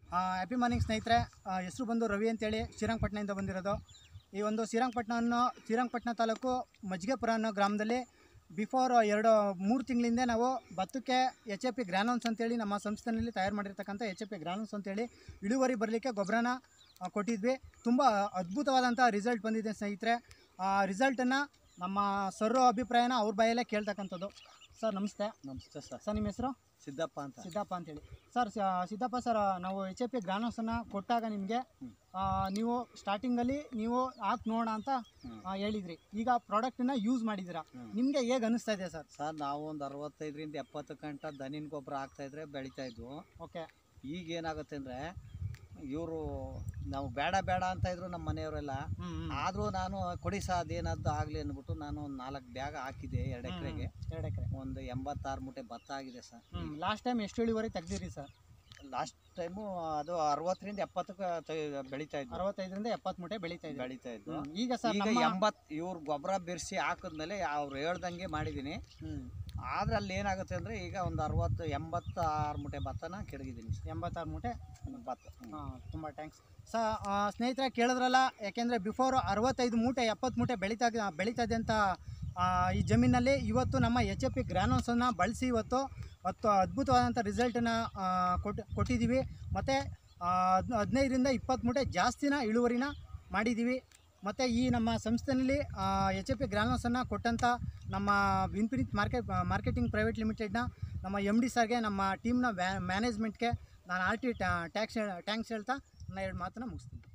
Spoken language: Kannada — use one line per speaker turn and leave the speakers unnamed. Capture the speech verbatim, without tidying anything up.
ಹ್ಯಾಪಿ ಮಾರ್ನಿಂಗ್ ಸ್ನೇಹಿತರೆ. ಹೆಸರು ಬಂದು ರವಿ ಅಂತೇಳಿ ಶ್ರೀರಂಗಪಟ್ಟಣದಿಂದ ಬಂದಿರೋದು. ಈ ಒಂದು ಶ್ರೀರಂಗಪಟ್ಟಣ ಅನ್ನೋ ಶ್ರೀರಂಗಪಟ್ಟಣ ತಾಲೂಕು ಮಜ್ಜಿಗೆಪುರ ಅನ್ನೋ ಗ್ರಾಮದಲ್ಲಿ ಬಿಫೋರ್ ಎರಡು ಮೂರು ತಿಂಗಳಿಂದ ನಾವು ಭತ್ತಕ್ಕೆ ಎಚ್ ಎ ಪಿ ಗ್ರಾನೋನ್ಸ್ ಅಂತೇಳಿ ನಮ್ಮ ಸಂಸ್ಥೆಯಲ್ಲಿ ತಯಾರು ಮಾಡಿರ್ತಕ್ಕಂಥ ಎಚ್ ಎ ಪಿ ಗ್ರಾನೋನ್ಸ್ ಅಂತೇಳಿ ಇಳುವರಿ ಬರಲಿಕ್ಕೆ ಗೊಬ್ಬರನ ಕೊಟ್ಟಿದ್ವಿ. ತುಂಬ ಅದ್ಭುತವಾದಂಥ ರಿಸಲ್ಟ್ ಬಂದಿದೆ ಸ್ನೇಹಿತರೆ. ಆ ರಿಸಲ್ಟನ್ನು ನಮ್ಮ ಸರ್ ಅಭಿಪ್ರಾಯನ ಅವ್ರ ಬಾಯಲ್ಲೇ ಕೇಳ್ತಕ್ಕಂಥದ್ದು. ಸರ್ ನಮಸ್ತೆ.
ನಮಸ್ತೆ ಸರ್.
ಸರ್ ನಿಮ್ಮ ಹೆಸರು?
ಸಿದ್ದಪ್ಪ ಅಂತ.
ಸಿದ್ದಪ್ಪ ಅಂತೇಳಿ. ಸರ್ ಸಿದ್ದಪ್ಪ ಸರ್, ನಾವು ಎಚ್ ಎ ಪಿ ಗ್ರಾನೋಸನ್ನು ಕೊಟ್ಟಾಗ ನಿಮಗೆ ನೀವು ಸ್ಟಾರ್ಟಿಂಗಲ್ಲಿ ನೀವು ಹಾಕಿ ನೋಡೋಣ ಅಂತ ಹೇಳಿದ್ರಿ. ಈಗ ಪ್ರಾಡಕ್ಟನ್ನ ಯೂಸ್ ಮಾಡಿದ್ದೀರಾ, ನಿಮಗೆ ಹೇಗೆ ಅನಿಸ್ತಾ ಇದೆ ಸರ್?
ಸರ್ ನಾವು ಒಂದು ಅರವತ್ತೈದರಿಂದ ಎಪ್ಪತ್ತು ಗಂಟೆ ದನಿನ ಗೊಬ್ಬರ ಹಾಕ್ತಾಯಿದ್ರೆ ಬೆಳೀತಾ ಇದ್ವು.
ಓಕೆ.
ಈಗ ಏನಾಗುತ್ತೆ ಅಂದರೆ ಇವರು ನಾವು ಬೇಡ ಬೇಡ ಅಂತ ಇದ್ರು ನಮ್ಮ ಮನೆಯವರೆಲ್ಲ. ಆದರೂ ನಾನು ಕೊಡಿ ಸಹ ಅದೇನಾದ್ದು ಆಗಲಿ ಅಂದ್ಬಿಟ್ಟು ನಾನು ಒಂದು ನಾಲ್ಕು ಬ್ಯಾಗ್ ಹಾಕಿದ್ದೆ. ಎರಡು ಎಕರೆಗೆ
ಎರಡು ಎಕರೆ
ಒಂದು ಎಂಬತ್ತಾರು ಮೂಟೆ ಭತ್ತ ಆಗಿದೆ ಸರ್.
ಲಾಸ್ಟ್ ಟೈಮ್ ಎಷ್ಟು ಇಳುವರಿ ತೆಗ್ದಿರಿ ಸರ್?
ಲಾಸ್ಟ್ ಟೈಮು ಅದು ಅರವತ್ತರಿಂದ ಎಪ್ಪತ್ತಕ್ಕೆ ಬೆಳೀತಾ ಇದ್ವು.
ಅರವತ್ತೈದರಿಂದ ಎಪ್ಪತ್ತು ಮೂಟೆ ಬೆಳೀತಾ ಇದೆ
ಬೆಳೀತಾ ಇದ್ವು.
ಈಗ ಸರ್
ಈಗ ಎಂಬತ್ತು ಇವ್ರು ಗೊಬ್ಬರ ಬೆರೆಸಿ ಹಾಕಿದ್ಮೇಲೆ ಅವ್ರು ಹೇಳ್ದಂಗೆ ಮಾಡಿದ್ದೀನಿ. ಆದರೆ ಅಲ್ಲಿ ಏನಾಗುತ್ತೆ ಅಂದರೆ ಈಗ ಒಂದು ಅರವತ್ತು ಎಂಬತ್ತಾರು ಮೂಟೆ ಭತ್ತನ ಕೆಡಗಿದ್ದೀನಿ.
ಎಂಬತ್ತಾರು ಮೂಟೆ
ಭತ್ತ.
ಹಾಂ, ತುಂಬ ಥ್ಯಾಂಕ್ಸ್. ಸ ಸ್ನೇಹಿತರೆ ಕೇಳಿದ್ರಲ್ಲ, ಯಾಕೆಂದರೆ ಬಿಫೋರ್ ಅರವತ್ತೈದು ಮೂಟೆ ಎಪ್ಪತ್ತು ಮೂಟೆ ಬೆಳೀತಾ ಬೆಳೀತಾ ಇದೆ ಅಂತ ಈ ಜಮೀನಲ್ಲಿ ಇವತ್ತು ನಮ್ಮ ಎಚ್ ಎ ಪಿ ಗ್ರಾನೋಸನ್ನು ಬಳಸಿ ಇವತ್ತು ಹತ್ತು ಅದ್ಭುತವಾದಂಥ ರಿಸಲ್ಟನ್ನು ಕೊಟ್ಟು ಕೊಟ್ಟಿದ್ದೀವಿ. ಮತ್ತು ಹದಿನೈದರಿಂದ ಇಪ್ಪತ್ತು ಮೂಟೆ ಜಾಸ್ತಿನ ಇಳುವರಿನ ಮಾಡಿದ್ದೀವಿ. ಮತ್ತು ಈ ನಮ್ಮ ಸಂಸ್ಥೆಯಲ್ಲಿ ಎಚ್ ಎ ಪಿ ಗ್ರಾನೋಸನ್ನು ಕೊಟ್ಟಂಥ ನಮ್ಮ ಇನ್ಫಿನಿಟ್ ಮಾರ್ಕೆಟ್ ಮಾರ್ಕೆಟಿಂಗ್ ಪ್ರೈವೇಟ್ ಲಿಮಿಟೆಡ್ನ ನಮ್ಮ ಎಮ್ ಡಿ ಸರ್ಗೆ, ನಮ್ಮ ಟೀಮ್ನ ವ್ಯಾ ಮ್ಯಾನೇಜ್ಮೆಂಟ್ಗೆ ನಾನು ಆರ್ ಟಿ ಟ್ಯಾಕ್ಸ್ ಟ್ಯಾಂಕ್ಸ್ ಹೇಳ್ತಾ ನಾನು ಎರಡು ಮಾತನ್ನು ಮುಗಿಸ್ತೀನಿ.